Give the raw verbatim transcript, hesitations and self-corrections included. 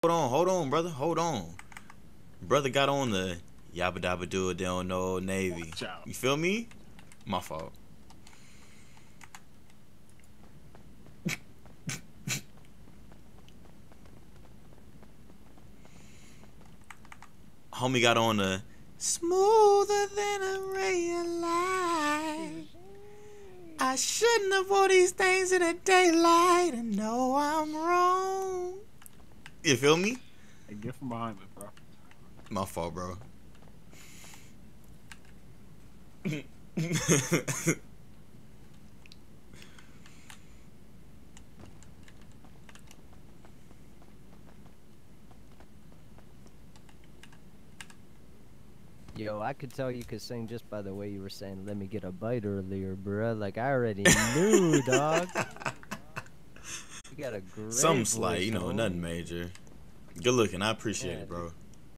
Hold on, hold on, brother. Hold on. Brother got on the yabba dabba do it, they don't know Navy. You feel me? My fault. Homie got on the smoother than a ray of light. I shouldn't have wore these things in the daylight and know I'm wrong. You feel me? Hey, get from behind me, bro. My fault, bro. Yo, I could tell you could sing just by the way you were saying, let me get a bite earlier, bruh. Like, I already knew, dog. You got a great Something voice, slight, you know, homie. nothing major. Good looking, I appreciate Yeah, it, bro. dude.